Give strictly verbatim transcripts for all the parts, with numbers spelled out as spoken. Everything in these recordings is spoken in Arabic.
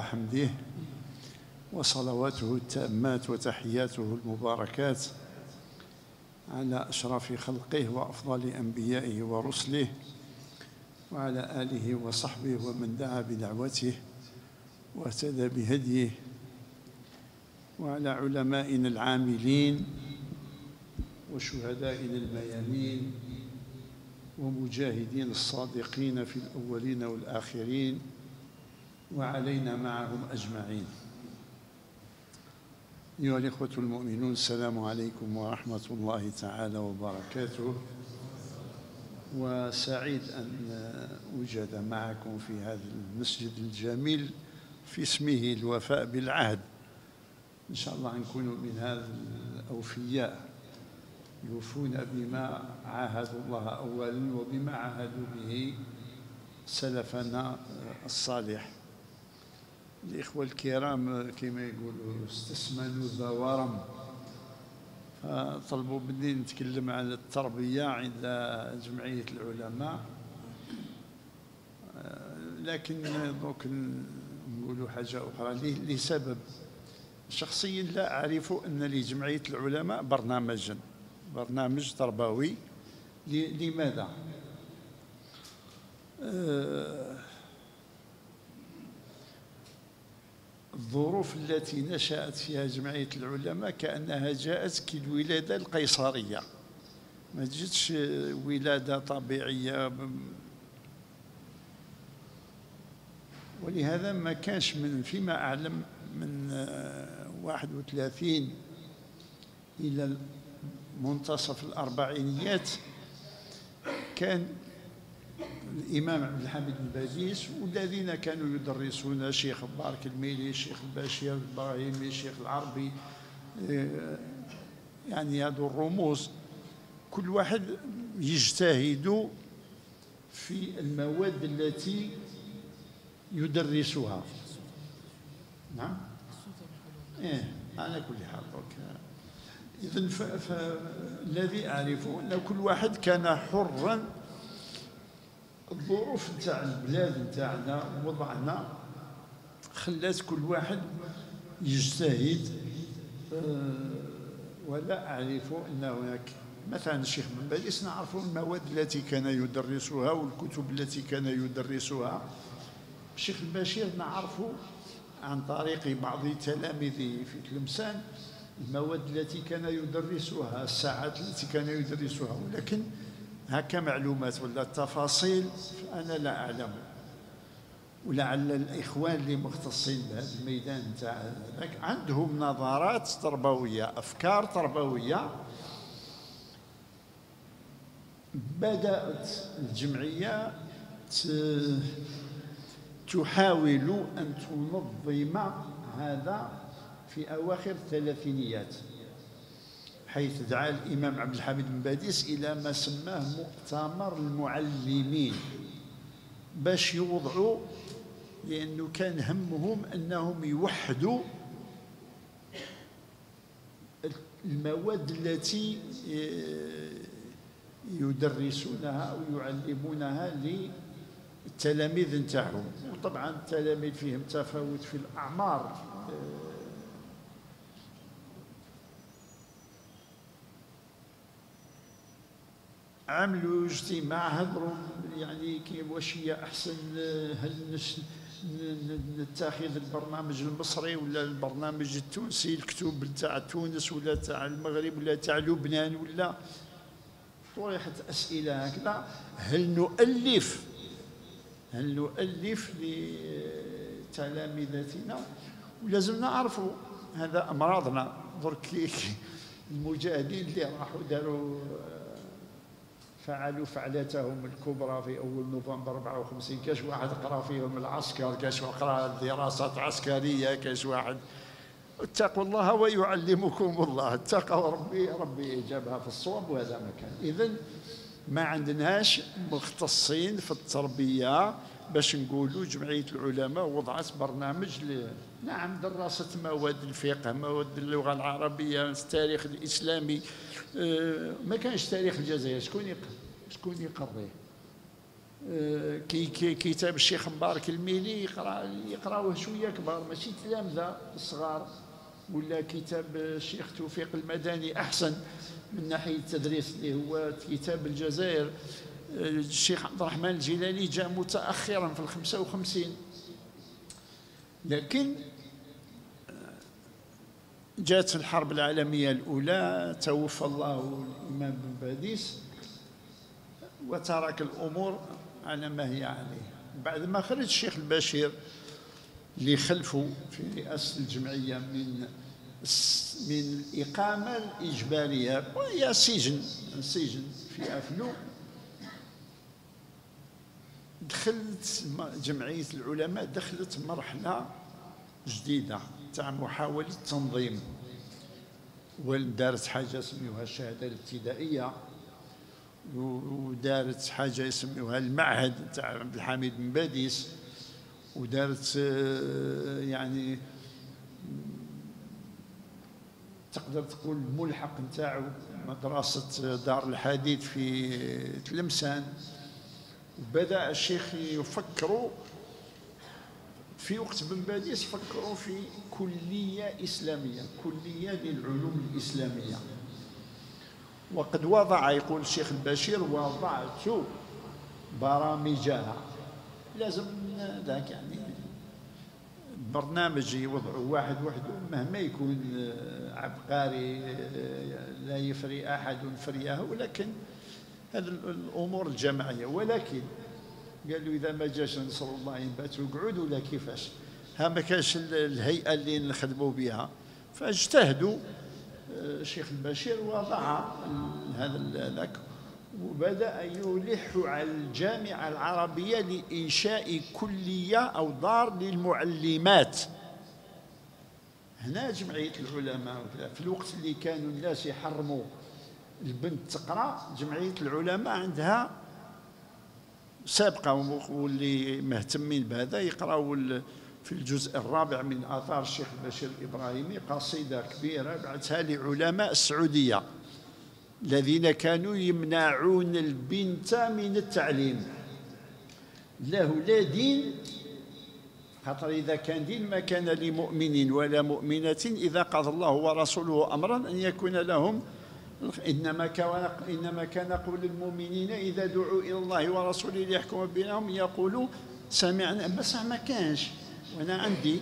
حمده وصلواته التامات وتحياته المباركات على أشرف خلقه وأفضل أنبيائه ورسله وعلى آله وصحبه ومن دعا بدعوته واهتدى بهديه وعلى علمائنا العاملين وشهدائنا الميامين ومجاهدين الصادقين في الأولين والآخرين وعلينا معهم أجمعين. أيها الإخوة المؤمنون، السلام عليكم ورحمة الله تعالى وبركاته، وسعيد أن أوجد معكم في هذا المسجد الجميل في اسمه الوفاء بالعهد. إن شاء الله نكون من هذا الأوفياء يوفون بما عاهدوا الله أولا وبما عاهدوا به سلفنا الصالح. الإخوة الكرام كما يقولوا استسمنوا ذا ورم، فطلبوا مني نتكلم عن التربية عند جمعية العلماء، لكن دوك نقولوا حاجة أخرى لسبب شخصيا. لا أعرف أن لجمعية العلماء برنامجا برنامج تربوي. لماذا؟ الظروف التي نشأت فيها جمعية العلماء كأنها جاءت كالولادة القيصرية، ما جتش ولادة طبيعية، ولهذا ما كانش من فيما أعلم من واحد وثلاثين إلى منتصف الأربعينيات كان الإمام عبد الحميد الباديس والذين كانوا يدرسون الشيخ مبارك الميلي، الشيخ البشير الإبراهيمي، الشيخ العربي، يعني هذو الرموز كل واحد يجتهد في المواد التي يدرسها. نعم؟ إيه على كل حال. إذن فالذي أعرفه أن كل واحد كان حرا. الظروف نتاع البلاد نتاعنا ووضعنا خلات كل واحد يجتهد، ولا أعرف أن هناك مثلا الشيخ بن باديس نعرف المواد التي كان يدرسها والكتب التي كان يدرسها. الشيخ البشير نعرف عن طريق بعض تلاميذه في تلمسان المواد التي كان يدرسها، الساعات التي كان يدرسها، ولكن هكا معلومات ولا تفاصيل أنا لا أعلم. ولعل الإخوان اللي مختصين بهذا الميدان تاع هذاك عندهم نظرات تربوية، أفكار تربوية. بدأت الجمعية تحاول أن تنظم هذا في أواخر الثلاثينيات، حيث دعا الإمام عبد الحميد بن باديس إلى ما سماه مؤتمر المعلمين باش يوضعوا، لأنه كان همهم أنهم يوحدوا المواد التي يدرسونها أو يعلمونها للتلاميذ نتاعهم. وطبعا التلاميذ فيهم تفاوت في الأعمار، عملوا اجتماع هضروا يعني كي واش هي احسن، هل نتخذ البرنامج المصري ولا البرنامج التونسي، الكتب تاع تونس ولا تاع المغرب ولا تاع لبنان، ولا طرحت اسئله هكذا. هل نؤلف هل نؤلف لتلامذتنا؟ ولازم نعرفوا هذا امراضنا. درك المجاهدين اللي راحوا داروا فعلوا فعلتهم الكبرى في أول نوفمبر أربعة وخمسين، كاش واحد قرا فيهم العسكر، كاش واحد قرا دراسات عسكرية، كاش واحد. اتقوا الله ويعلمكم الله، اتقوا ربي ربي جابها في الصواب، وهذا مكان. إذن ما عندناش مختصين في التربية باش نقولوا جمعية العلماء وضعت برنامج ل... نعم درست مواد الفقه، مواد اللغة العربية، التاريخ الإسلامي. ما كانش تاريخ الجزائر، شكون شكون يقريه؟ كي كي كتاب الشيخ مبارك الميلي يقرا يقراوه شويه كبار ماشي تلامذه صغار، ولا كتاب الشيخ توفيق المدني احسن من ناحيه التدريس اللي هو كتاب الجزائر. الشيخ عبد الرحمن الجيلاني جاء متاخرا في الخمسة وخمسين، لكن جاءت الحرب العالميه الاولى، توفى الله الامام بن باديس وترك الامور على ما هي عليه. بعد ما خرج الشيخ البشير اللي خلفه في رئاسة الجمعية من من الإقامة الإجبارية وهي سجن سجن في أفلو، دخلت جمعية العلماء دخلت مرحلة جديدة تاع محاولة تنظيم، ودارت حاجة يسميوها الشهادة الابتدائية، ودارت حاجه يسميوها المعهد تاع عبد الحميد بن باديس، ودارت يعني تقدر تقول الملحق نتاعو مدرسه دار الحديث في تلمسان. وبدا الشيخ يفكروا في وقت بن باديس، فكروا في كليه اسلاميه، كليه للعلوم الاسلاميه. وقد وضع، يقول الشيخ البشير، وضعت برامجها، لازم ذاك يعني برنامج يوضعه واحد وحده مهما يكون عبقري لا يفري احد فرياه، ولكن هذه الامور الجماعيه. ولكن قالوا اذا ما جاش نصر الله ينباتوا يقعدوا ولا كيفاش، ها ما كانش الهيئه اللي نخدموا بها، فاجتهدوا. الشيخ البشير وضع هذا ذاك، وبدأ يلح على الجامعة العربية لإنشاء كلية أو دار للمعلمات. هنا جمعية العلماء في الوقت اللي كانوا الناس يحرموا البنت تقرأ، جمعية العلماء عندها سابقة، واللي مهتمين بهذا يقرأوا في الجزء الرابع من آثار الشيخ البشير الإبراهيمي قصيدة كبيرة بعثها لعلماء السعودية الذين كانوا يمنعون البنت من التعليم. له لا دين، خاطر إذا كان دين ما كان لمؤمن ولا مؤمنة إذا قضى الله ورسوله أمرا أن يكون لهم، إنما كان إنما كان قول المؤمنين إذا دعوا إلى الله ورسوله ليحكم بينهم يقولوا سمعنا. بس ما كانش. وأنا عندي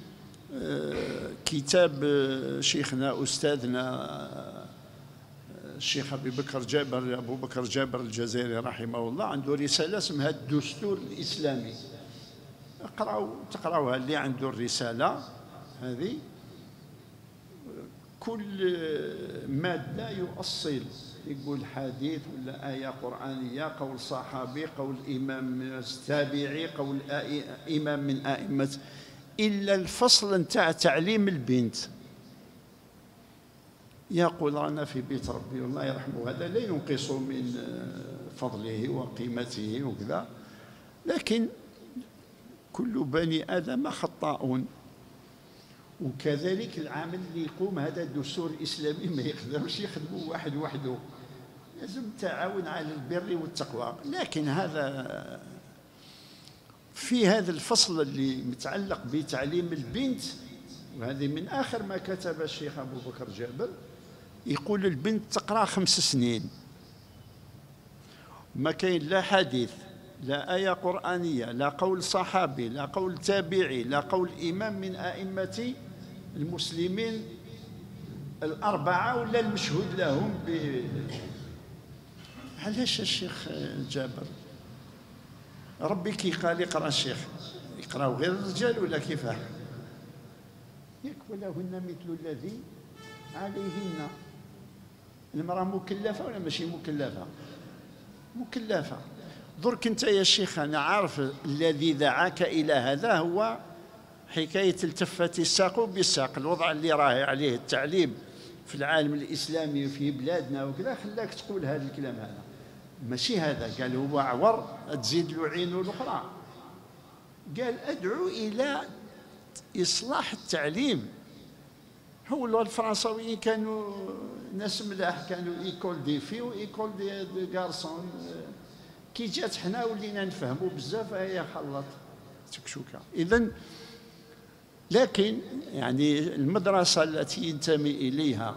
كتاب شيخنا أستاذنا الشيخ أبي بكر جابر أبو بكر جابر الجزائري رحمه الله، عنده رسالة اسمها الدستور الإسلامي. اقرأوا تقرأوها اللي عنده الرسالة هذه. كل مادة يؤصل، يقول حديث ولا آية قرآنية، قول صحابي، قول إمام التابعي، قول إمام من أئمة، إلا الفصل نتاع تعليم البنت. يقول رانا في بيت ربي والله يرحمه، هذا لا ينقص من فضله وقيمته وكذا، لكن كل بني آدم خطاؤون. وكذلك العامل اللي يقوم هذا الدستور الإسلامي ما يقدرش يخدموا واحد وحده، لازم تعاون على البر والتقوى. لكن هذا في هذا الفصل اللي متعلق بتعليم البنت، وهذه من آخر ما كتب الشيخ أبو بكر جابر، يقول البنت تقرأ خمس سنين، ما كاين لا حديث لا آية قرآنية لا قول صحابي لا قول تابعي لا قول إمام من أئمة المسلمين الأربعة ولا المشهود لهم ب. علاش الشيخ جابر ربي كي قال يقرأ الشيخ يقرأوا غير الرجال ولا كيفاه؟ يكفى لهن مثل الذي عليهن. المرأة مكلفة ولا ماشي مكلفة؟ مكلفة. درك انت يا شيخ، انا عارف الذي دعاك الى هذا هو حكايه التفت الساق بالساق. الوضع اللي راه عليه التعليم في العالم الاسلامي وفي بلادنا وكذا خلاك تقول هذا الكلام هذا، ماشي هذا. قال هو عور تزيد له عينه الاخرى، قال ادعو الى اصلاح التعليم. هو الفرنساويين كانوا ناس ملاح، كانوا ايكول دي في وايكول دي غارسون، كي جات حنا ولينا نفهموا بزاف، هي خلط تكشوكه. اذا لكن يعني المدرسه التي ينتمي اليها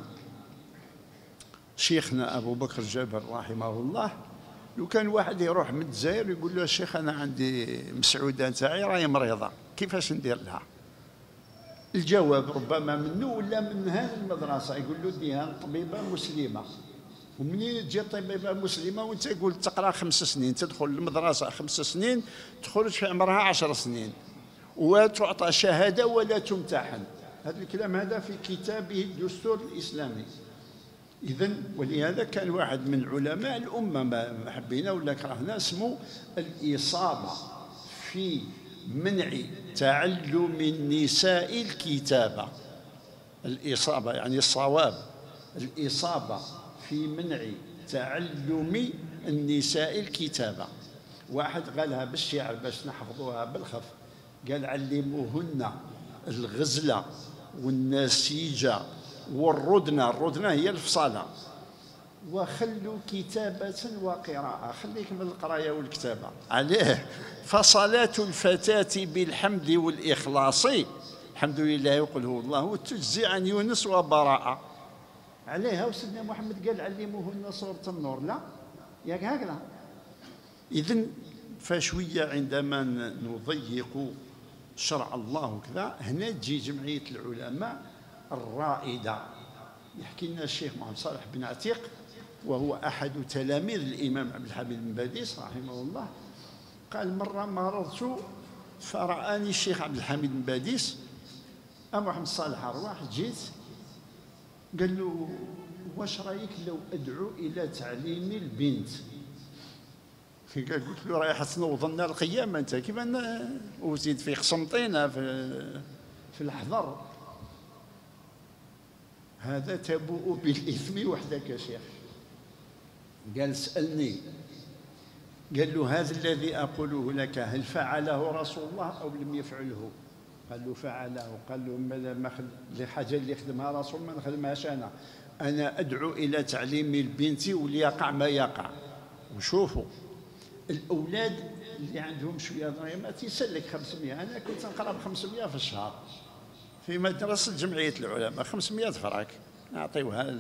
شيخنا ابو بكر جابر رحمه الله، لو كان واحد يروح من الجزائر يقول له الشيخ انا عندي مسعوده نتاعي راهي مريضه، كيفاش ندير لها؟ الجواب ربما منه ولا من هذه المدرسه، يقول له ديها طبيبه مسلمه. ومنين تجي طبيبه مسلمه وانت يقول تقرا خمس سنين، تدخل المدرسه خمس سنين تخرج في عمرها عشر سنين وتعطى شهاده ولا تمتحن. هذا الكلام هذا في كتابه الدستور الاسلامي. إذا ولهذا كان واحد من علماء الأمة ما حبينا ولا كرهنا اسمه الإصابة في منع تعلم النساء الكتابة. الإصابة يعني الصواب، الإصابة في منع تعلم النساء الكتابة. واحد قالها بالشعر باش نحفظوها بالخف، قال علموهن الغزلة والنسيجة والردنة، الردنة هي الفصالة، وخلوا كتابة وقراءة، خليك من القراية والكتابة. عليه فصلاة الفتاة بالحمد والإخلاص، الحمد لله يقول هو الله، تجزي عن يونس وبراءة. عليها وسيدنا محمد قال علموهن سورة النور، لا ياك هكذا. إذن فشوية عندما نضيق شرع الله وكذا، هنا تجي جمعية العلماء الرائدة. يحكي لنا الشيخ محمد صالح بن عتيق، وهو أحد تلاميذ الإمام عبد الحميد بن باديس رحمه الله، قال مرة مررت فرآني الشيخ عبد الحميد بن باديس، أم محمد صالح أرواح، جيت قال له واش رايك لو أدعو إلى تعليم البنت؟ قال قلت له رايح تنوض لنا القيامة أنت، كيف أنا وزيد في خصمتينا في في الحضر. هذا تبوء بالإثم وحدك يا شيخ. قال سألني، قال له هذا الذي أقوله لك هل فعله رسول الله أو لم يفعله؟ قال له فعله. قال له ما الحاجة اللي خدمها رسول ما نخدمهاش أنا، أنا أدعو إلى تعليم البنت وليقع ما يقع. وشوفوا الأولاد اللي عندهم شوية ضريمات يسلك خمسمائة، أنا كنت نقرأ ب خمسمائة في الشهر في مدرسة جمعية العلماء، خمسمائة فرنك نعطيوها.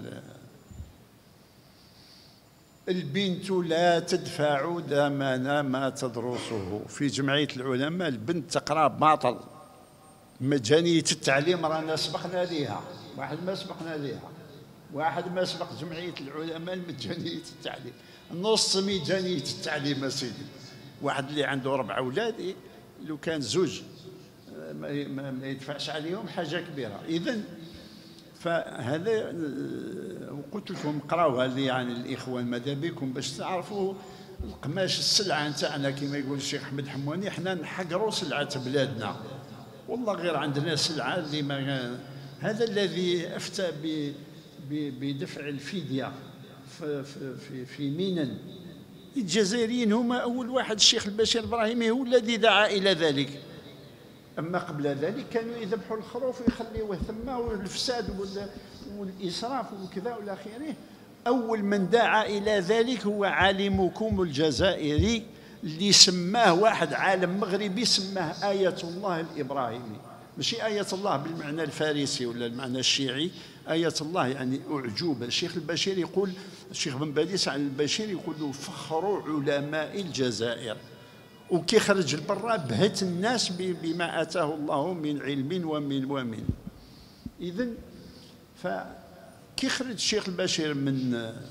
البنت لا تدفع ثمن ما تدرسه. في جمعية العلماء البنت تقرأ باطل، مجانية التعليم رانا سبقنا ليها، واحد ما سبقنا ليها، واحد ما سبق جمعية العلماء مجانية التعليم، نص ميزانية التعليم يا سيدي. واحد اللي عنده ربع أولاد لو كان زوج ما يدفعش عليهم حاجة كبيرة. إذن فهذا قلت لكم قراوها لي يعني الإخوان ماذا بكم باش تعرفوا القماش السلعة نتاعنا كما يقول الشيخ أحمد حمواني، حنا نحقروا سلعة بلادنا. والله غير عندنا سلعة اللي ما، هذا الذي أفتى بدفع الفدية في, في, في ميناء. الجزائريين هما أول واحد، الشيخ البشير إبراهيمي هو الذي دعا إلى ذلك. أما قبل ذلك كانوا يذبحوا الخروف ويخليوه ثم، والفساد والإسراف وكذا والى آخره. أول من دعا إلى ذلك هو عالمكم الجزائري اللي سماه واحد عالم مغربي، سماه آية الله الإبراهيمي، ماشي آية الله بالمعنى الفارسي ولا المعنى الشيعي، آية الله يعني أعجوبة. الشيخ البشير يقول، الشيخ بن باديس عن البشير يقول له فخر علماء الجزائر، وكي خرج لبرا بهت الناس بما آتاه الله من علم ومن ومن. إذن فكي خرج الشيخ البشير من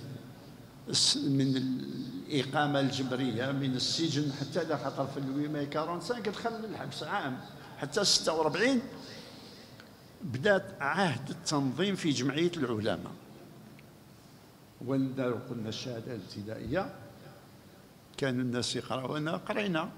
من الإقامة الجبرية من السجن حتى لا خطر في الويماي أربعة وأربعين دخل الحبس عام حتى ستة وأربعين، بدأت عهد التنظيم في جمعية العلماء. ولذا قلنا الشهادة الابتدائية كان الناس يقرأون، قرينا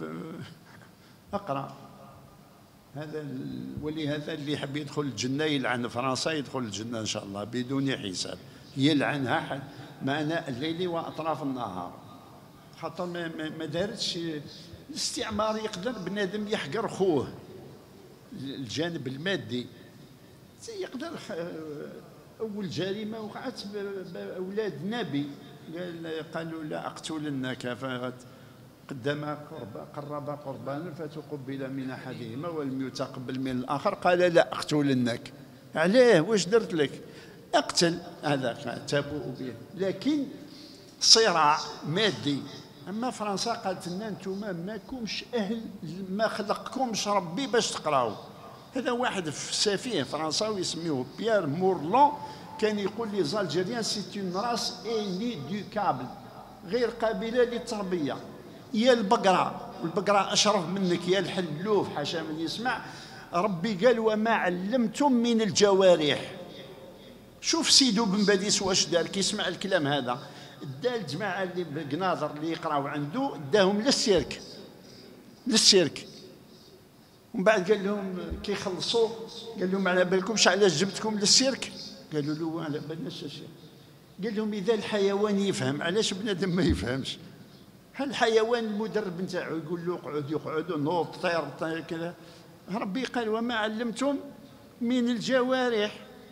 أقرأ هذا. ولهذا اللي يحب يدخل الجنة يلعن فرنسا يدخل الجنة إن شاء الله بدون حساب، يلعنها حد معنى الليل وأطراف النهار. خاطر ما دارتش الاستعمار، يقدر بنادم يحقر خوه الجانب المادي. يقدر أول جريمة وقعت بأولاد نبي قال قالوا لا أقتلنك، فقدم قرب قرب قربانا فتقبل من أحدهما ولم يتقبل من الآخر، قال لا أقتلنك. عليه؟ واش درت لك؟ اقتل، هذا تبوء به. لكن صراع مادي. اما فرنسا قالت لنا انتم ماكمش اهل، ما خلقكمش ربي باش تقراو. هذا واحد سفيه فرنساوي يسميوه بيير مورلون كان يقول لي زالجيريان سي اون راس انيدوكابل، غير قابله للتربيه. يا البقره، والبقره اشرف منك، يا الحلوف حاشا من يسمع. ربي قال وما علمتم من الجوارح. شوف سيدو بن باديس واش دار كي يسمع الكلام هذا، دا الجماعه اللي بقناظر اللي يقراو عنده داهم للسيرك، للسيرك. ومن بعد قال لهم كي يخلصوا قال لهم على بالكمش علاش جبتكم للسيرك؟ قالوا له على بالناش الشيء. قال لهم اذا الحيوان يفهم علاش بنادم ما يفهمش؟ هل الحيوان المدرب نتاعو يقول له اقعد يقعد نوض طير كذا؟ ربي قال وما علمتم من الجوارح.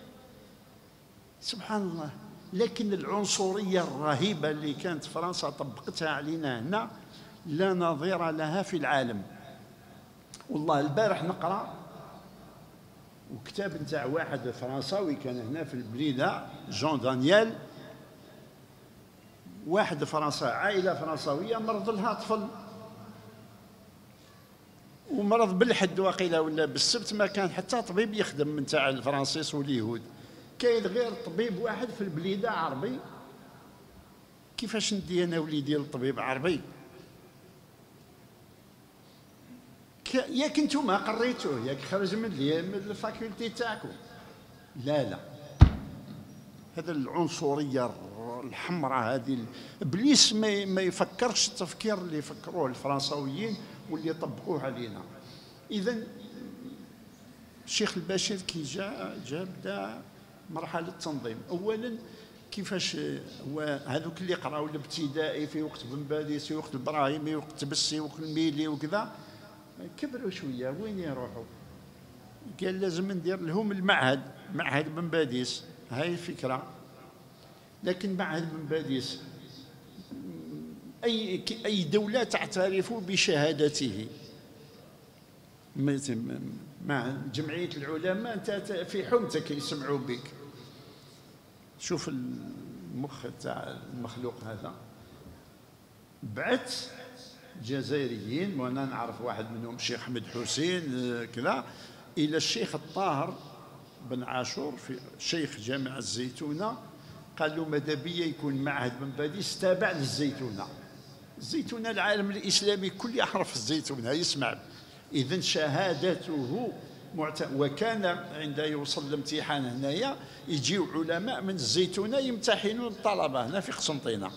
سبحان الله. لكن العنصرية الرهيبة اللي كانت فرنسا طبقتها علينا هنا لا نظير لها في العالم. والله البارح نقرأ وكتاب نتاع واحد فرنساوي كان هنا في البليدة، جون دانييل. واحد فرنسا، عائلة فرنساوية مرض لها طفل، ومرض بالحد واقيلا ولا بالسبت، ما كان حتى طبيب يخدم من تاع الفرنسيس واليهود. كاين غير طبيب واحد في البليده عربي. كيفاش ندي انا وليدي للطبيب عربي؟ ياك انتوما قريتوه، ياك خرج من من الفاكولتي تاعكم. لا لا، هذا العنصريه الحمراء هذه ابليس ما ما يفكرش التفكير اللي يفكروه الفرنساويين واللي طبقوه علينا. اذا الشيخ البشير كي جاء جاب بدا مرحله تنظيم. اولا كيفاش هو هذوك اللي قراوا الابتدائي في وقت بن باديس، في وقت الابراهيمي، وقت تبسي، وقت الميلي وكذا، كبروا شويه وين يروحوا؟ قال لازم ندير لهم المعهد، معهد بن باديس. هاي الفكره. لكن معهد بن باديس اي اي دوله تعترف بشهادته. مع جمعيه العلماء انت في حومتك يسمعوا بك. شوف المخ تاع المخلوق هذا. بعث جزائريين وانا نعرف واحد منهم الشيخ احمد حسين كذا الى الشيخ الطاهر بن عاشور في شيخ جامع الزيتونه، قال له ماذا بيا يكون معهد بن باديس تابع للزيتونه. الزيتونه العالم الاسلامي كل يعرف الزيتونه يسمع. اذا شهادته معت... وكان عند يوصل الامتحان هنايا يجيو علماء من الزيتونه يمتحنون الطلبه هنا في قسنطينه.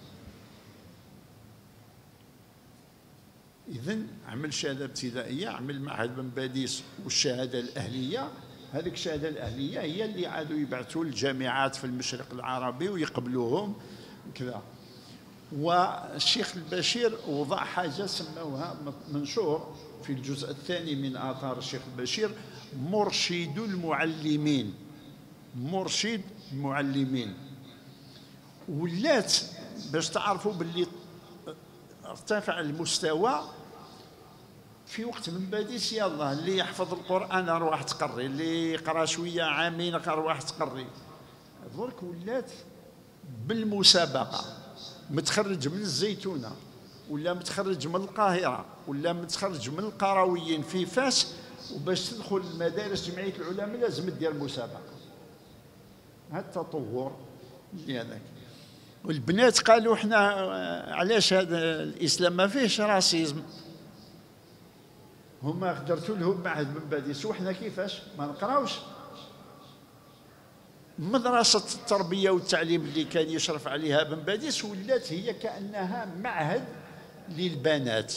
اذا عمل شهاده ابتدائيه، عمل معهد بن باديس والشهاده الاهليه. هذيك الشهاده الاهليه هي اللي عادوا يبعثوا للجامعات في المشرق العربي ويقبلوهم كذا. والشيخ البشير وضع حاجه سموها منشور في الجزء الثاني من آثار الشيخ البشير، مرشد المعلمين. مرشد المعلمين. ولات باش تعرفوا باللي ارتفع المستوى في وقت بن باديس. يلا اللي يحفظ القرآن أرواح تقري، اللي يقرا شوية عامين أرواح تقري. درك ولات بالمسابقة، متخرج من الزيتونة ولا متخرج من القاهرة ولا متخرج من القرويين في فاس، وباش تدخل مدارس جمعية العلماء لازم دير مسابقة. هذا التطور اللي هذاك. والبنات قالوا احنا علاش هذا الإسلام ما فيهش راسيزم. هما درتوا لهم معهد بن باديس وحنا كيفاش ما نقراوش. مدرسة التربية والتعليم اللي كان يشرف عليها بن باديس ولات هي كأنها معهد للبنات.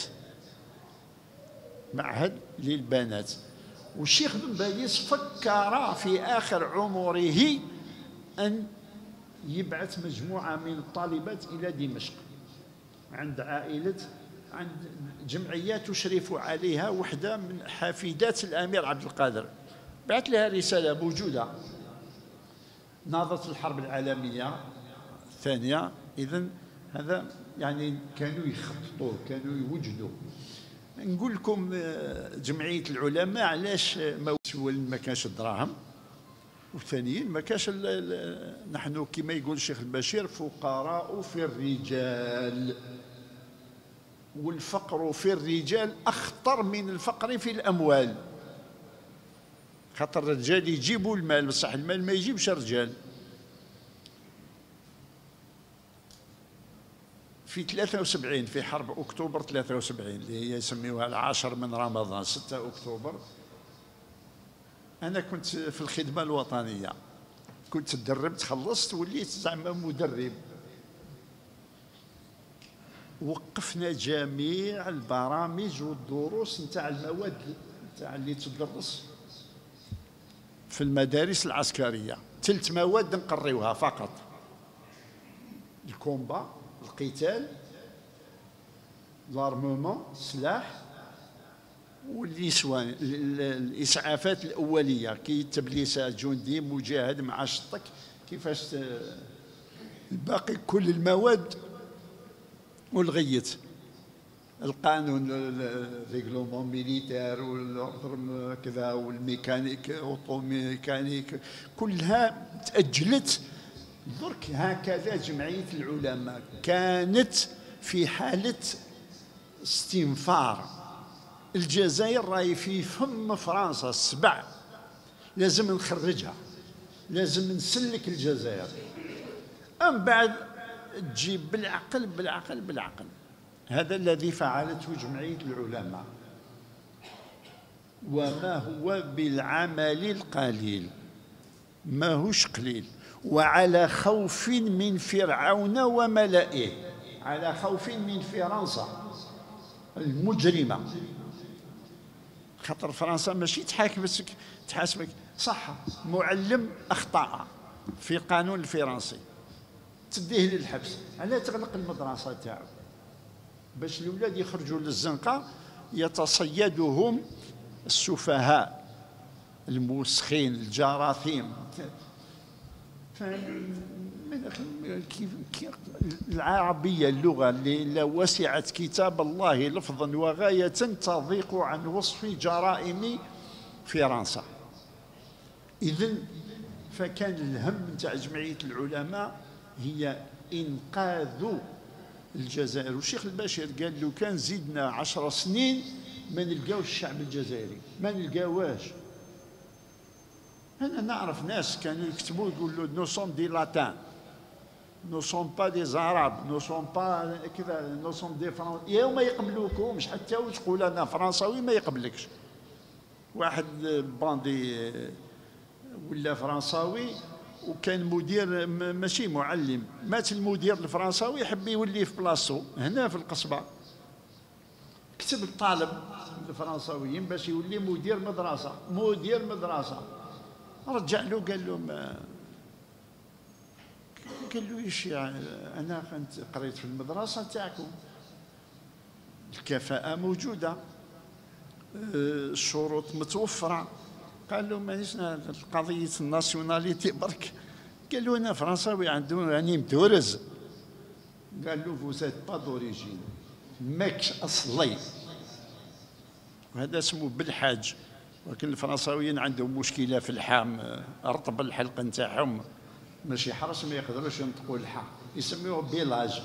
معهد للبنات. والشيخ بن باديس فكر في آخر عمره أن يبعث مجموعة من الطالبات إلى دمشق عند عائلة، عند جمعية تشرف عليها وحدة من حافدات الأمير عبد القادر. بعث لها رسالة موجودة. ناضت الحرب العالمية ثانية. إذن هذا يعني كانوا يخططوا، كانوا يوجدوا. نقول لكم جمعية العلماء علاش ما ما كانش الدراهم، وثانيا ما كانش نحن كما يقول الشيخ البشير فقراء في الرجال، والفقر في الرجال أخطر من الفقر في الأموال، خاطر الرجال يجيبوا المال بصح المال ما يجيبش الرجال. في ثلاثة وسبعين في حرب أكتوبر ثلاثة وسبعين اللي هي يسميوها العاشر من رمضان ستة أكتوبر، أنا كنت في الخدمة الوطنية، كنت تدربت خلصت وليت زعما مدرب. وقفنا جميع البرامج والدروس نتاع المواد نتاع اللي تدرس في المدارس العسكرية، ثلاث مواد نقريوها فقط: الكومبا، القتال، لارمومون، السلاح، والنسوان، الإسعافات الأولية، كي تبليسات جندي مجاهد مع شطك كيفاش الباقي كل المواد. والغيت القانون، الريغلومون ميليتير والاوردر كذا، والميكانيك اوتو ميكانيك كلها تأجلت. درك هكذا جمعية العلماء كانت في حالة استنفار. الجزائر راهي في فم فرنسا السبع، لازم نخرجها، لازم نسلك الجزائر. أم بعد تجيب بالعقل بالعقل بالعقل. هذا الذي فعلته جمعية العلماء، وما هو بالعمل القليل، ما هوش قليل. وعلى خوف من فرعون وملئه، على خوف من فرنسا المجرمة، خاطر فرنسا ماشي تحاكمك تحاسبك صح، معلم أخطأ في القانون الفرنسي تديه للحبس، علاه تغلق المدرسة تاعو باش الأولاد يخرجوا للزنقة يتصيدهم السفهاء الموسخين الجراثيم. العربية اللغة اللي وسعت كتاب الله لفظا وغاية تضيق عن وصف جرائم فرنسا. إذن فكان الهم تاع جمعية العلماء هي إنقاذ الجزائر. والشيخ البشير قال له كان زيدنا عشر سنين ما نلقاوش الشعب الجزائري، ما نلقاواش. أنا نعرف ناس كانوا يكتبوا يقولوا نو سوم دي لاتان، نو سوم با دي زاراب، نو سوم با كذا، نو سوم دي فرنسا. يا ما يقبلوكمش حتى وتقول أنا فرنساوي ما يقبلكش. واحد باندي ولا فرنساوي وكان مدير ماشي معلم، مات المدير الفرنساوي يحب يولي في بلاصتو هنا في القصبة، كتب الطالب الفرنساويين باش يولي مدير مدرسة، مدير مدرسة. رجع له قال له ما قال له ايش يعني انا كنت قريت في المدرسة تاعكم، الكفاءة موجودة، الشروط متوفرة. قال له مانيش قضية الناسيوناليتي برك. قال له أنا فرنساوي عندهم راني مدورز. قال له فوزات با دوريجين، ماكش أصلي. وهذا اسمه بالحاج. ولكن الفرنساويين عندهم مشكلة في اللحام، رطب الحلق نتاعهم ماشي حرش، ما يقدروش ينطقوا اللحم، يسميوه بيلاج.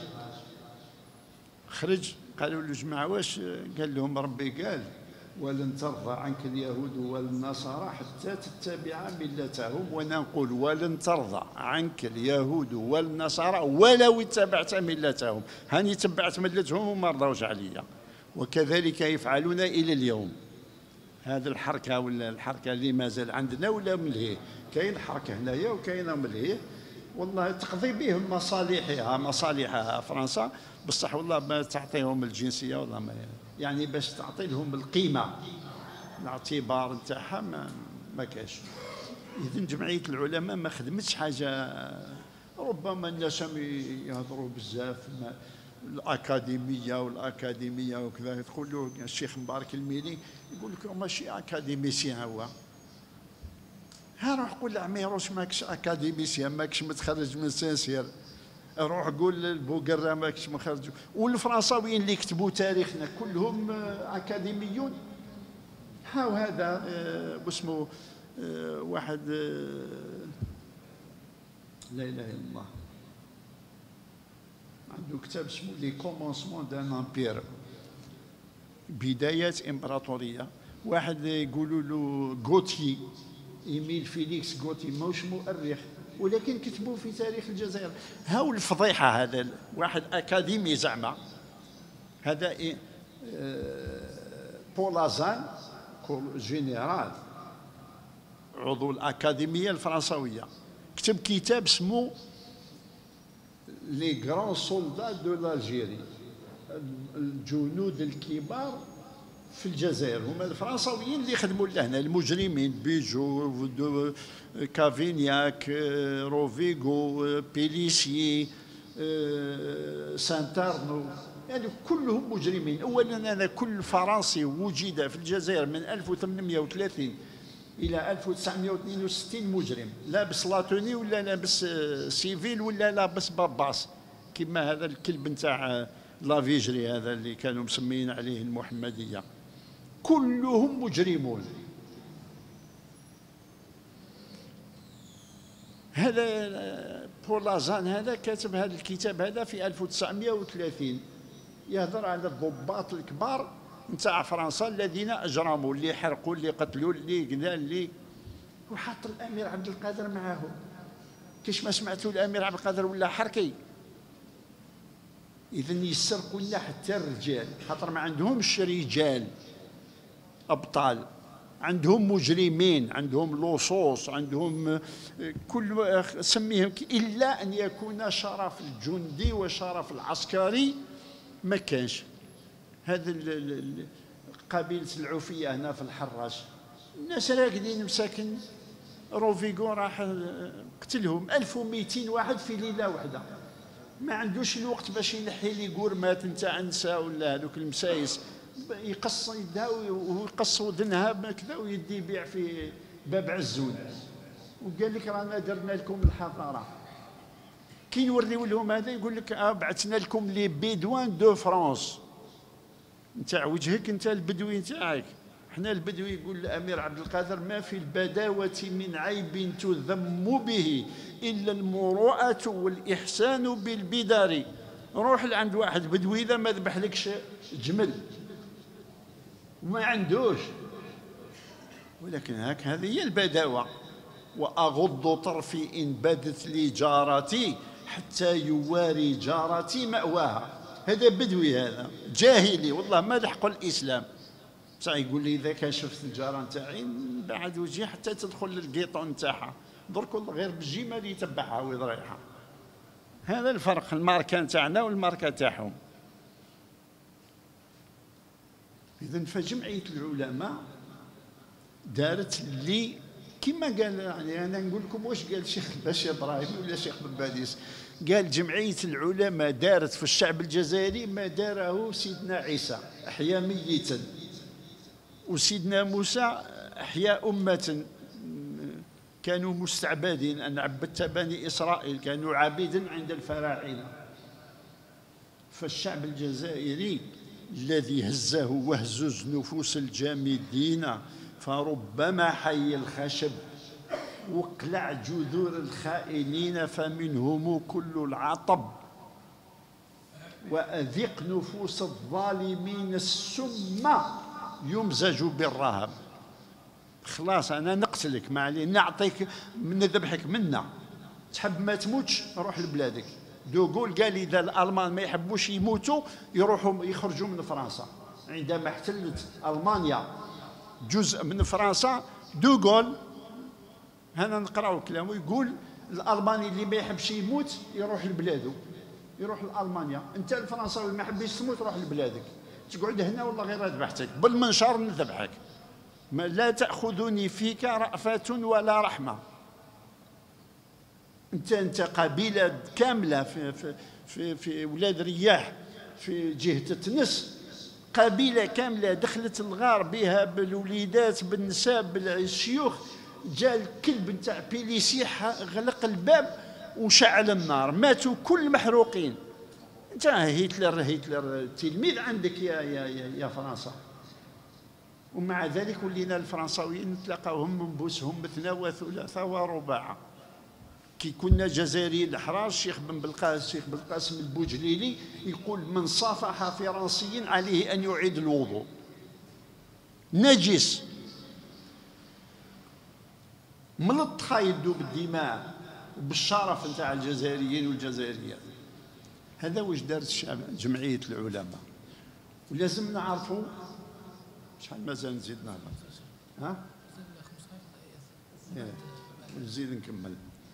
خرج قالوا له جماعة واش؟ قال لهم ربي قال ولن ترضى عنك اليهود ولا النصارى حتى تتبع ملتهم، وانا نقول ولن ترضى عنك اليهود ولا النصارى ولو اتبعت ملتهم. هاني تبعت ملتهم وما رضوش عليا، وكذلك يفعلون الى اليوم. هذه الحركه ولا الحركه اللي مازال عندنا ولا ملهيه، كاين حركه هنايا وكاينه ملهيه، والله تقضي بهم مصالحها مصالحها فرنسا، بصح والله ما تعطيهم الجنسيه والله ما يعني باش تعطي لهم القيمه الاعتبار نتاعها ما, ما كاش. اذن جمعيه العلماء ما خدمتش حاجه. ربما الناس يهضروا بزاف الاكاديميه والاكاديميه وكذا، تقول له الشيخ مبارك الميلي يقول لك ماشي اكاديميسيان هو، ها روح قول لعميروش ماكش اكاديميسيان، ماكش متخرج من سانسير، روح قول للبوقرة ماكش مخرج. والفرنساويين اللي كتبوا تاريخنا كلهم اكاديميون. هاو هذا واسمه واحد لا اله الا الله عنده كتاب اسمه لي كومونسمون دان امبير، بدايات امبراطوريه. واحد يقولوا له غوتي، ايميل فيليكس غوتي، ماهوش مؤرخ ولكن كتبوا في تاريخ الجزائر. هاو الفضيحه. هذا واحد اكاديمي زعما، هذا بولازان جينيرال عضو الاكاديميه الفرنسويه، كتب كتاب اسمه لي غران سولدا دو لالجيري، الجنود الكبار في الجزائر. هما الفرنساويين اللي خدموا لهنا، المجرمين بيجو، كافينياك، روفيغو، بيليسيي، سانتارنو، يعني كلهم مجرمين. اولا انا كل فرنسي وجد في الجزائر من ألف وثمانمائة وثلاثين الى ألف وتسعمائة واثنين وستين مجرم، لابس لاطوني ولا لابس سيفيل ولا لابس باباس، كما هذا الكلب نتاع لافيجري هذا اللي كانوا مسمين عليه المحمديه، كلهم مجرمون. هذا بولازان هذا كاتب هذا الكتاب هذا في ألف وتسعمائة وثلاثين، يهضر على الضباط الكبار نتاع فرنسا الذين اجرموا، اللي حرقوا، اللي قتلوا، اللي كذا، اللي وحط الامير عبد القادر معاهم. كيش ما سمعتوا الامير عبد القادر ولا حركي؟ اذا يسرقوا لنا حتى الرجال، خاطر ما عندهمش رجال ابطال، عندهم مجرمين، عندهم لصوص، عندهم كل سميهم، الا ان يكون شرف الجندي وشرف العسكري ما كانش. هذا قبيله العوفيه هنا في الحراش، الناس راقدين مساكن، روفيغو راح قتلهم ألف ومئتين واحد في ليله واحده، ما عندوش الوقت باش ينحي لي قورمات نتاع النساء ولا هذوك المسايس، يقص يدها ويقص ودنها كذا ويدي يبيع في باب عزون، وقال لك رانا درنا لكم الحضاره. كي نوريو لهم هذا يقول لك اه بعثنا لكم لي بيدوان دو فرانس، نتاع وجهك انت البدوي نتاعك. احنا البدوي يقول الامير عبد القادر ما في البداوه من عيب تذم به الا المروءه والاحسان بالبدار. روح لعند واحد بدوي اذا ما ذبح لكش جمل وما عندوش، ولكن هاك هذه هي البداوه. واغض طرفي ان بدت لي جارتي حتى يواري جارتي مأواها. هذا بدوي، هذا جاهلي والله ما لحقوا الاسلام. بصح يقول لي اذا كان شفت الجاره نتاعي بعد وجهي حتى تدخل للقيطون نتاعها، درك غير بالجمال يتبعها ويضريحها. هذا الفرق، الماركه نتاعنا والماركه تاعهم. اذا فجمعيه العلماء دارت اللي كما قال، يعني انا نقول لكم واش قال الشيخ الباشا ابراهيم ولا الشيخ بن باديس. قال جمعيه العلماء دارت في الشعب الجزائري ما داره سيدنا عيسى، احيا ميتا، وسيدنا موسى احيا امه كانوا مستعبدين. ان عبدت بني اسرائيل كانوا عابدا عند الفراعنه. فالشعب الجزائري الذي هزه وهزز نفوس الجامدين، فربما حي الخشب وقلع جذور الخائنين، فمنهم كل العطب، وأذق نفوس الظالمين السم يمزج بالرهب. خلاص أنا نقتلك، ما عليه نعطيك من ذبحك منا، تحب ما تموتش روح لبلادك. دوغول قال إذا الألمان ما يحبوش يموتوا يروحوا يخرجوا من فرنسا. عندما احتلت ألمانيا جزء من فرنسا، دوغول هنا نقراو كلامه يقول الألماني اللي ما يحبش يموت يروح لبلاده، يروح لألمانيا. أنت الفرنساوي ما حبيش تموت روح لبلادك، تقعد هنا والله غير ذبحتك بالمنشار نذبحك. لا تأخذني فيك رأفة ولا رحمة. أنت أنت قبيلة كاملة في في في, في ولاد رياح في جهة تنس، قبيلة كاملة دخلت الغار بها بالوليدات بالنساء بالشيوخ. جاء الكلب نتاع بيليسي غلق الباب وشعل النار، ماتوا كل محروقين. انت هتلر هتلر تلميذ عندك يا يا يا, يا فرنسا، ومع ذلك ولينا الفرنساويين نتلاقاوهم من بوسهم مثنى وثلاثة ورباع. كي كنا جزائريين الأحرار، الشيخ بن بلقاسم الشيخ بن القاسم البوجليلي يقول: من صافح فرنسي عليه أن يعيد الوضوء. نجس ملط خايدو بالدماء وبالشرف نتاع الجزائريين والجزائريات. هذا واش دارت الشعب جمعية العلماء. ولازم نعرفوا شحال مازال نزيد نهضر. ها؟ نزيد نكمل.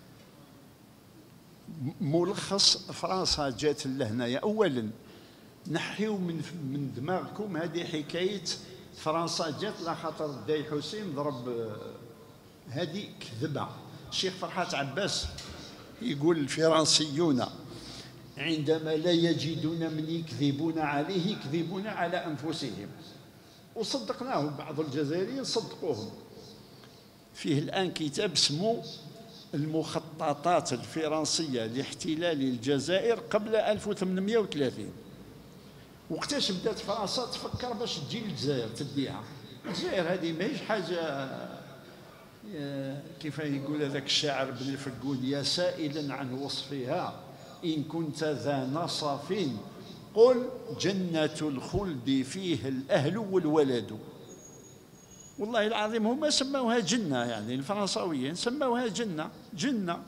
ملخص فرنسا جات لهنايا. اولا نحيو من من دماغكم هذه حكايه فرنسا جات لا خاطر داي حسين ضرب، هذه كذبه. الشيخ فرحات عباس يقول: الفرنسيون عندما لا يجدون من يكذبون عليه يكذبون على انفسهم. وصدقناه، بعض الجزائريين صدقوهم. فيه الان كتاب اسمه المخططات الفرنسية لاحتلال الجزائر قبل ألف وثمانمئة وثلاثين. وقتاش بدات فرنسا تفكر باش تجي للجزائر تديها؟ الجزائر هذه ماهيش حاجة كيف يقول هذاك الشاعر بن الفقود: يا سائلا عن وصفها إن كنت ذا نصف قل جنة الخلد فيه الأهل والولد. والله العظيم هما سموها جنة، يعني الفرنساويين سموها جنة. جنة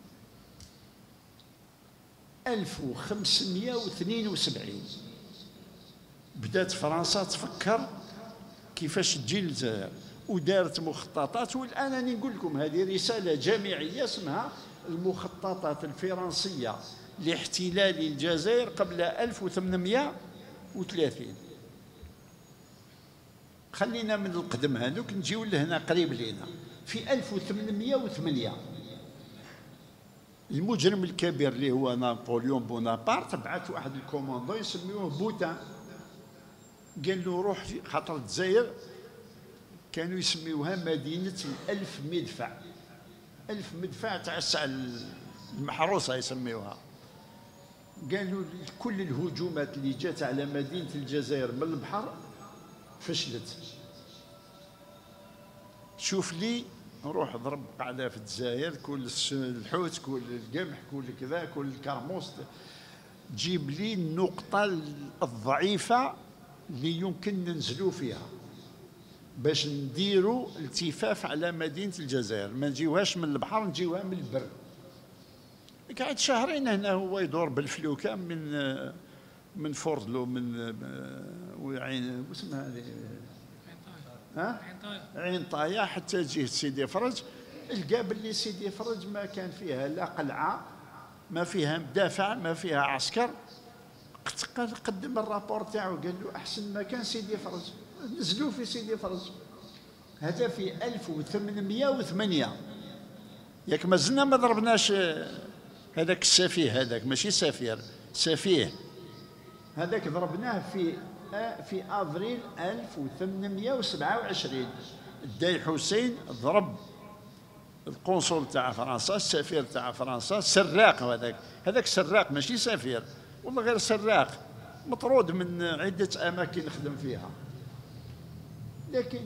ألف وخمسمئة واثنين وسبعين بدات فرنسا تفكر كيفاش تجي للجزائر ودارت مخططات. والآن أنا نقول لكم هذه رسالة جامعية اسمها المخططات الفرنسية لاحتلال الجزائر قبل ألف وثمانمئة وثلاثين. خلينا من القدم هذوك نجيو لهنا قريب لينا. في ألف وثمانمئة وثمانية المجرم الكبير اللي هو نابليون بونابرت بعث واحد الكوماندو يسميوه بوتان، قال له روح، خاطر الجزائر كانوا يسميوها مدينة الألف مدفع. ألف مدفع تاع الساعة المحروسة يسميوها. قالوا كل الهجومات اللي جات على مدينة الجزائر من البحر فشلت. شوف لي روح ضرب قاعدة في الجزائر، كل الحوت كل القمح كل كذا كل الكرموس، جيب لي النقطة الضعيفة اللي يمكن ننزلوا فيها باش نديروا التفاف على مدينة الجزائر، ما نجيوهاش من البحر نجيوها من البر. قعد شهرين هنا هو يدور بالفلوكة من من فورلو من وعين واسمها هذه ها عين طايا حتى جهة سيدي فرج. لقى باللي سيدي فرج ما كان فيها لا قلعة، ما فيها مدافع، ما فيها عسكر. قدم الرابور تاعو قال له احسن مكان سيدي فرج، نزلوا في سيدي فرج. هذا في ألف وثمانمئة وثمانية. ياك مازلنا ما ضربناش هذاك السفيه، هذاك ماشي سفير، سفيه هذاك ضربناه في في افريل ألف وثمانمئة وسبعة وعشرين. الداي حسين ضرب القنصل تاع فرنسا، السفير تاع فرنسا، سراق. هذاك هذاك سراق ماشي سفير، والله غير سراق، مطرود من عدة أماكن نخدم فيها. لكن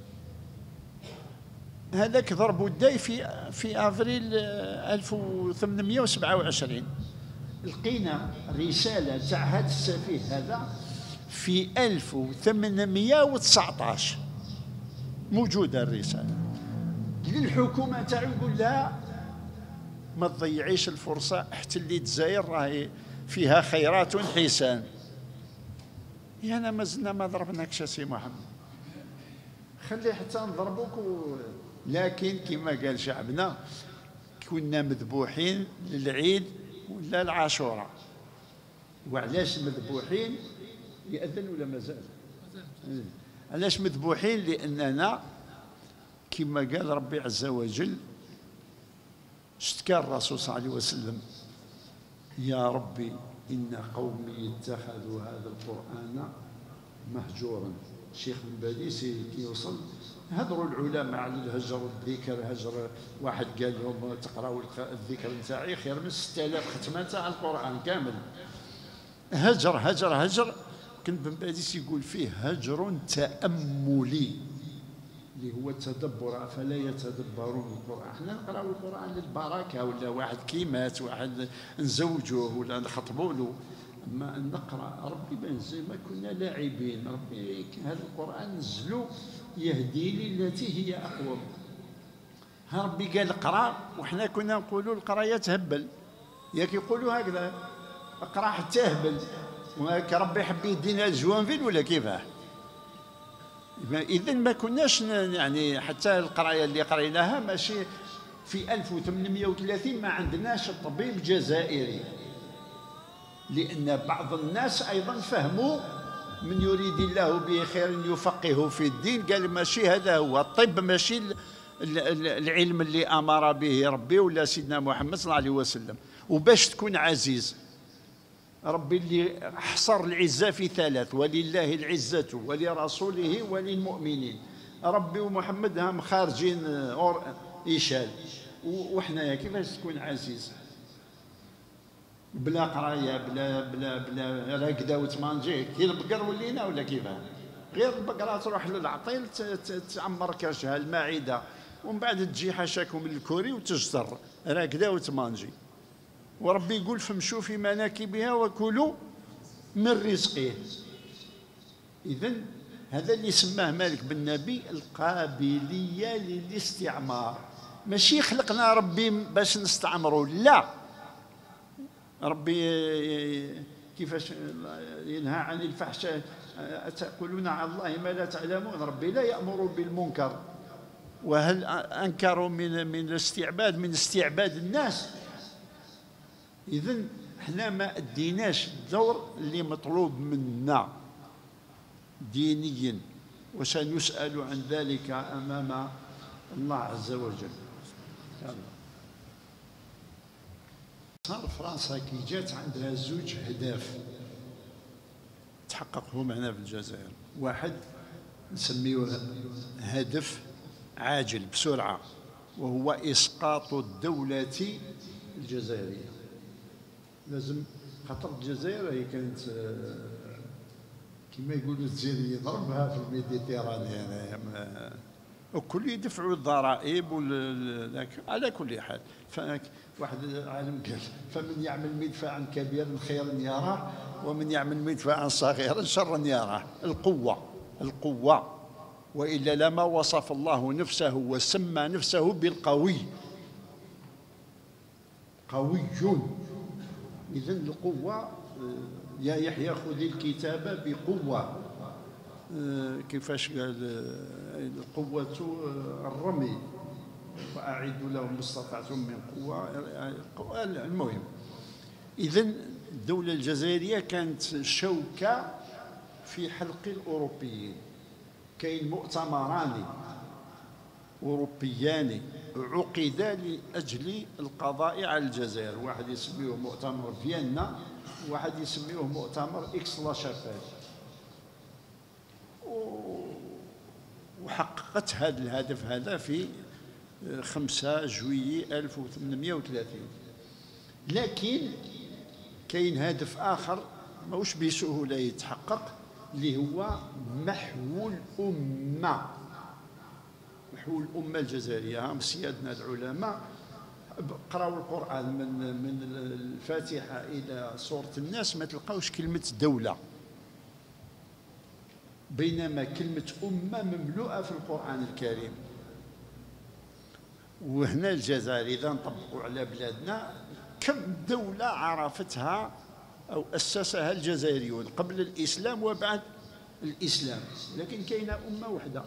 هذاك ضربوا الداي في في افريل ألف وثمانمئة وسبعة وعشرين. لقينا رسالة تاع هذا السفيه هذا في ألف وثمانمئة وتسعة عشر موجودة الرسالة للحكومة تاعو، يقول لها ما تضيعيش الفرصة، احتلي الجزائر راهي فيها خيرات حسان. يا أنا مازلنا ما ضربناكش سي محمد، خلي حتى نضربوك و... لكن كما قال شعبنا كنا مذبوحين للعيد ولا العاشوراء. وعلاش مذبوحين؟ يأذن ولا مازال؟ علاش مذبوحين؟ لأننا كما قال ربي عز وجل، اشتكى الرسول صلى الله عليه وسلم: يا ربي إن قومي اتخذوا هذا القرآن مهجورا الشيخ بن باديس كي يوصل هضروا العلماء على الهجر والذكر. هجر واحد قال لهم تقراوا الذكر نتاعي خير من ستة آلاف ختمه تاع القران كامل. هجر هجر هجر. كان بن باديس يقول فيه هجر تأملي اللي هو التدبر، افلا يتدبرون القران. احنا نقراو القران للبركه، ولا واحد كي مات واحد نزوجوه ولا نخطبوا له، اما نقرا ربي بنزل ما كنا لاعبين. ربي هذا القران نزلوا يهدي لي التي هي اقوم. ها ربي قال اقرا وحنا كنا نقولوا القرايه تهبل، ياك يقولوا هكذا اقرا حتى هبل، وهاك ربي حب يدينا الجوانفيل ولا كيفاه. اذا ما كناش يعني حتى القرايه اللي قريناها ماشي في ألف وثمانمائة وثلاثين ما عندناش طبيب جزائري، لان بعض الناس ايضا فهموا من يريد الله به خير يفقهه في الدين. قال ماشي هذا هو الطب، ماشي العلم اللي امر به ربي ولا سيدنا محمد صلى الله عليه وسلم. وباش تكون عزيز ربي اللي حصر العزة في ثلاث: ولله العزة ولرسوله وللمؤمنين. ربي ومحمد هم خارجين أور إيشال، وحنايا كيفاش تكون عزيز بلا قراية بلا بلا بلا راقدة وتمانجي كي البقر ولينا ولا كيفاه؟ غير البقرة تروح للعطيل تعمر كرشها المعدة، ومن بعد تجي حاشاكم من الكوري وتجزر راقدة وتمانجي. وربي يقول فامشوا في مناكبها وكلوا من رزقه. إذن هذا اللي سماه مالك بن نبي القابلية للاستعمار. ماشي خلقنا ربي باش نستعمروا، لا. ربي كيفاش ينهى عن الفحشاء أتقولون على الله ما لا تعلمون. ربي لا يأمر بالمنكر. وهل أنكروا من من الاستعباد من استعباد الناس؟ إذن احنا ما أديناش الدور اللي مطلوب منا دينيا، وسنسأل عن ذلك أمام الله عز وجل. صار فرنسا كي جات عندها زوج أهداف تحققهم هنا في الجزائر. واحد نسميه هدف عاجل بسرعة، وهو إسقاط الدولة الجزائرية. لازم خاطر الجزائر هي كانت كما يقولوا الجزائريين ضربها في الميديتيراني يعني، وكل يدفعوا الضرائب وذاك. على كل حال واحد العالم قال فمن يعمل مدفعا كبيرا خيرا يراه، ومن يعمل مدفعا صغيرا شرا يراه. القوة القوة، وإلا لما وصف الله نفسه وسمى نفسه بالقوي. قوي. إذن القوة يا يحيى خذ الكتاب بقوة. كيفاش قال القوة الرمي وأعدوا لهم ما استطعتم من قوة. المهم إذن الدولة الجزائرية كانت شوكة في حلق الأوروبيين. كاين مؤتمران أوروبيان عقدا لأجل القضاء على الجزائر، واحد يسميه مؤتمر فيينا وواحد يسميه مؤتمر إكس لا شابيل. وحققت هذا الهدف هذا في خمسة جويي ألف وثمانمائة وثلاثين. لكن كاين هدف آخر ماهوش بسهولة يتحقق، اللي هو محو الأمة. محو الأمة الجزائرية. هم سيادنا العلماء قراوا القرآن من من الفاتحة إلى سورة الناس ما تلقاوش كلمة دولة، بينما كلمة أمة مملوءة في القرآن الكريم. وهنا الجزائر إذا نطبقوا على بلادنا كم دولة عرفتها أو أسسها الجزائريون قبل الإسلام وبعد الإسلام، لكن كاينة أمة واحدة.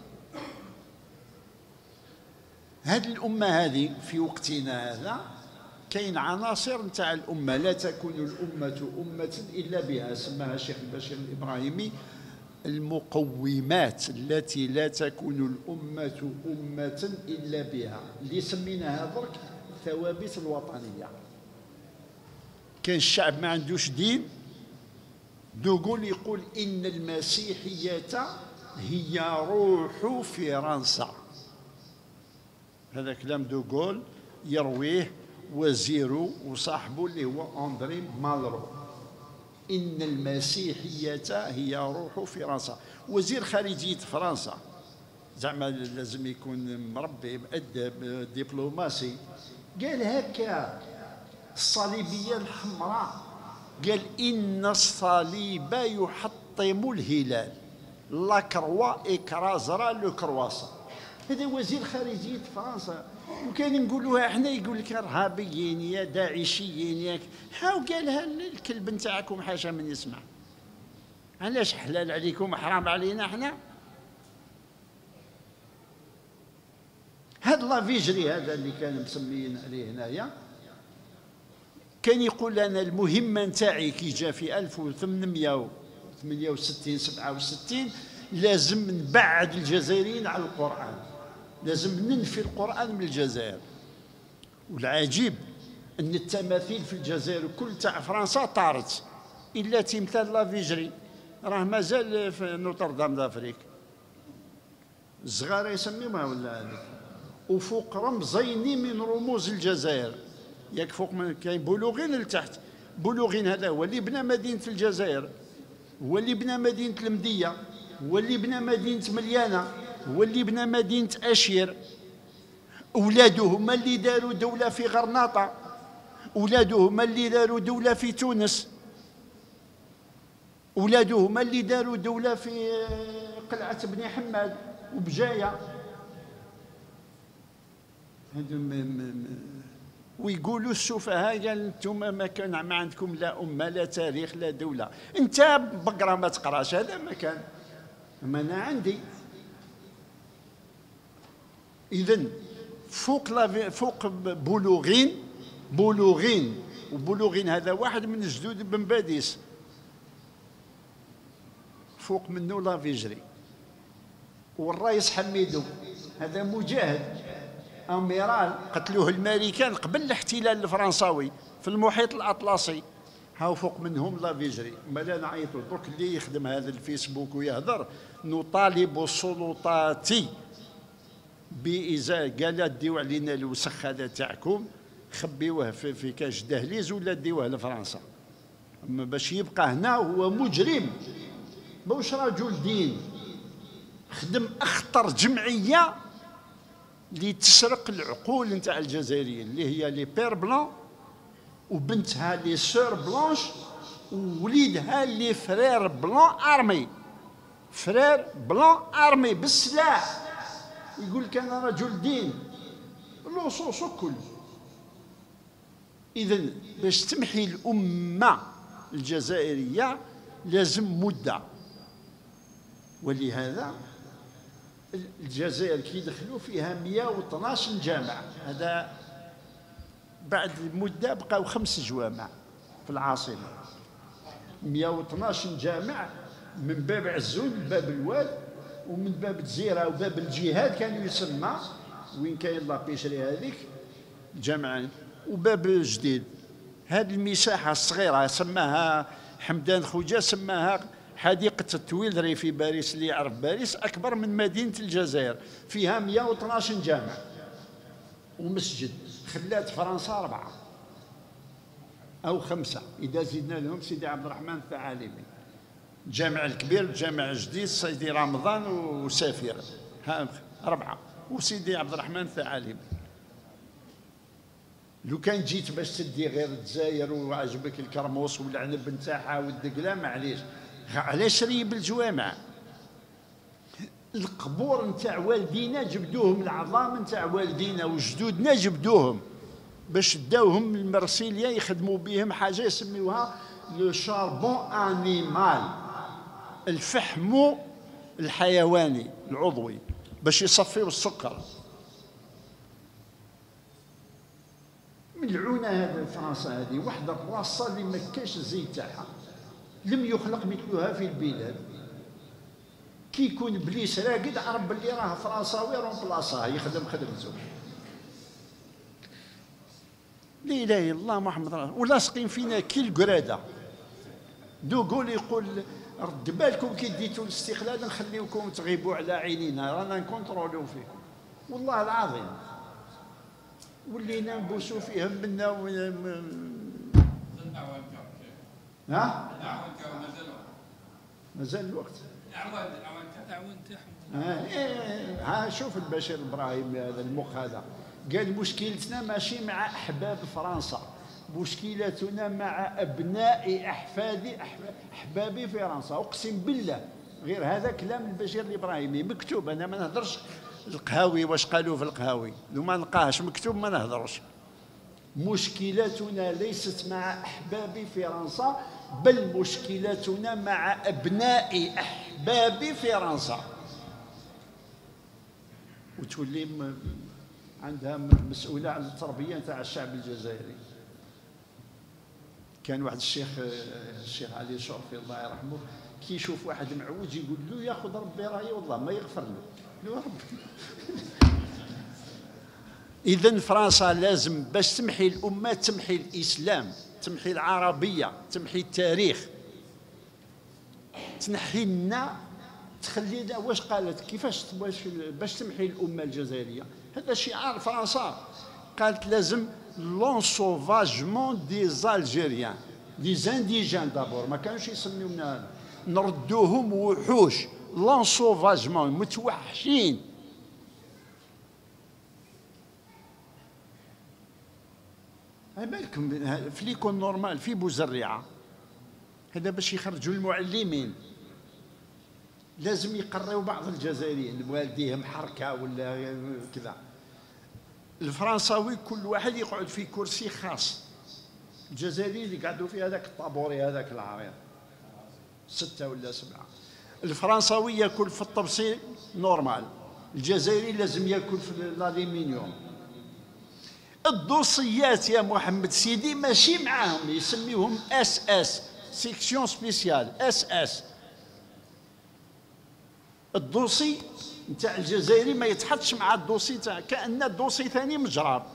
هذه الأمة هذه في وقتنا هذا كاين عناصر نتاع الأمة. لا تكون الأمة أمة إلا بها، سماها الشيخ البشير الإبراهيمي المقومات التي لا تكون الأمة أمة إلا بها، اللي سميناها درك الثوابت الوطنية. كان الشعب ما عندوش دين، دوغول يقول إن المسيحية هي روح فرنسا. هذا كلام دوغول يرويه وزيره وصاحبه اللي هو أندري مالرو. إن المسيحية هي روح فرنسا. وزير خارجية فرنسا زعما لازم يكون مربي مؤدب دبلوماسي، قال هكا الصليبية الحمراء، قال إن الصليب يحطم الهلال، لا كروا إكرازرا لو كرواسا. هذا وزير خارجية فرنسا. وكان نقولوها احنا يقول لك ارهابيين يا داعشيين ياك، هاو قالها الكلب نتاعكم حاشا من يسمع. علاش حلال عليكم حرام علينا احنا؟ هذا لافيجري هذا اللي كان مسميين عليه هنايا كان يقول انا المهمه نتاعي كي جا في ألف وثمانمائة وثمانية وستين سبعة وستين لازم نبعد الجزائريين على القرآن، لازم ننفي القرآن من الجزائر. والعجيب أن التماثيل في الجزائر كل تاع فرنسا طارت إلا تمثال لافيجري راه مازال في نوتردام دافريك، الصغار يسميوها ولا هذيك، وفوق رمزين من رموز الجزائر. ياك فوق من كاين بولوغين لتحت. بولوغين هذا هو اللي بنى مدينة الجزائر، هو اللي بنى مدينة المدية، هو اللي بنى مدينة مليانة، هو اللي بنى مدينة أشير. أولاده هما اللي داروا دولة في غرناطة، أولاده هما اللي داروا دولة في تونس، أولاده هما اللي داروا دولة في قلعة بني حماد وبجاية. ويقولوا السفهاء قال انتم ما كان ما عندكم لا أمة لا تاريخ لا دولة، انت بقرة ما تقراش، هذا ما كان. أما أنا عندي. إذن فوق فوق بولوغين، بولوغين وبولوغين هذا واحد من جدود بن باديس، فوق منه لافيجري. والرئيس حميدو هذا مجاهد أميرال قتلوه الامريكان قبل الاحتلال الفرنساوي في المحيط الأطلسي، هاو فوق منهم لافيجري. مالا نعيطوا درك اللي يخدم هذا الفيسبوك ويهضر نطالب السلطات بإزالة، قال ديو علينا الوسخ هذا تاعكم خبيوه في, في كاش دهليز ولا ديوه لفرنسا. أما باش يبقى هنا هو مجرم، موش رجل دين، خدم أخطر جمعية اللي تسرق العقول نتاع الجزائريين اللي هي لي بير بلان، وبنتها لي سور بلانش، ووليدها لي فرير بلان ارمي، فرير بلان ارمي بالسلاح. يقول لك انا رجل دين، لصوص كل. اذا باش تمحي الامه الجزائريه لازم مده، ولهذا الجزائر كي دخلوا فيها مئة واثناش جامع، هذا بعد مده بقاو خمس جوامع في العاصمه، مئة واثناش جامع من باب عزون باب الواد، ومن باب الجزيره وباب الجهاد كانوا يسمى وين كاين لابيشري هذيك جامع، وباب جديد. هذه المساحه الصغيره سماها حمدان خوجه، سماها حديقة التويلري في باريس. اللي يعرف باريس أكبر من مدينة الجزائر، فيها مئة واثناش جامع ومسجد. خلات فرنسا أربعة أو خمسة إذا زدنا لهم سيدي عبد الرحمن الثعالبي، الجامع الكبير، الجامع الجديد، سيدي رمضان وسافر، ها أربعة، وسيدي عبد الرحمن الثعالبي. لو كان جيت باش تدي غير الجزائر وعجبك الكرموس والعنب نتاعها والدقلة معليش، علاش ريب الجوامع؟ القبور نتاع والدينا جبدوهم، العظام نتاع والدينا وجدودنا جبدوهم باش داوهم المرسيليا يخدموا بهم حاجه يسميوها لو شاربون انيمال، الفحم الحيواني العضوي باش يصفيوا السكر. ملعونه هذا فرنسا، هذه وحده الراسه اللي ما كاش الزيت تاعها، لم يخلق مثلها في البلاد. كي يكون بليس راقد عرف باللي راه فرنساوي رون بلاصه يخدم خدمته. لا اله الا الله محمد رسول الله. ولاصقين فينا كي القراده. دوغول يقول رد بالكم كي ديتوا الاستقلال نخليوكم تغيبوا على عينينا، رانا نكونتروليو فيكم والله العظيم، ولينا نبوسوا فيهم منا و... ها؟ مازال الوقت. ها شوف البشير ابراهيم هذا المخ هذا قال مشكلتنا ماشي مع احباب فرنسا، مشكلتنا مع ابناء احفاد احباب فرنسا. اقسم بالله غير هذا كلام البشير الابراهيمي مكتوب، انا ما نهضرش القهاوي واش قالوا في القهاوي، لو ما نلقاهش مكتوب ما نهضرش. مشكلتنا ليست مع احباب فرنسا بل مشكلتنا مع ابناء احباب فرنسا. وتولي عندها مسؤوله على التربيه نتاع الشعب الجزائري. كان واحد الشيخ الشيخ علي شرفي الله يرحمه كي يشوف واحد معوج يقول له ياخذ ربي راهي والله ما يغفر له. اذا فرنسا لازم باش تمحي الامه تمحي الاسلام، تمحي العربيه، تمحي التاريخ، تنحي لنا تخلينا. واش قالت كيفاش باش تمحي الامه الجزائريه؟ هذا شعار فرنسا، قالت لازم لونسوفاجمون دي زالجيريان دي زانديجان دابور، ما كانوش يسميونا نردوهم وحوش، لونسوفاجمون متوحشين. هاي بالكم في ليكون نورمال في بوزريعه هذا باش يخرجوا المعلمين لازم يقريوا بعض الجزائريين والديهم حركه ولا كذا. الفرنساوي كل واحد يقعد في كرسي خاص، الجزائريين اللي قعدوا في هذاك الطابوري هذاك العريض ستة ولا سبعة. الفرنساوي ياكل في الطبسي نورمال، الجزائري لازم ياكل في الالومنيوم. الدوسيات يا محمد سيدي ماشي معاهم، يسميوهم اس اس سيكسيون سبيسيال اس اس. الدوسي نتاع الجزائري ما يتحطش مع الدوسي تاع، كأن الدوسي ثاني مجراب.